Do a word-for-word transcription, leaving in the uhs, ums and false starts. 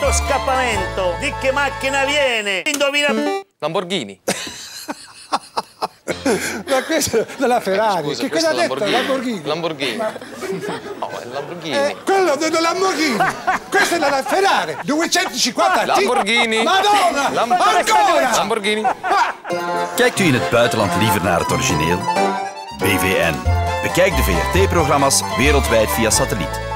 sto scappamento, di che macchina viene? Indovina... Lamborghini. Ma questa è la Ferrari. Scusa, che cosa ha detto? Lamborghini. Lamborghini. Lamborghini. Ma... No, è Lamborghini. Eh, quello della Lamborghini. Questa è la Ferrari. duecentocinquanta. Lamborghini. Madonna. Lamborghini. Ancora. Lamborghini. Kijkt u in het buitenland liever naar het origineel? B V N. Bekijk de V R T-programma's wereldwijd via satelliet.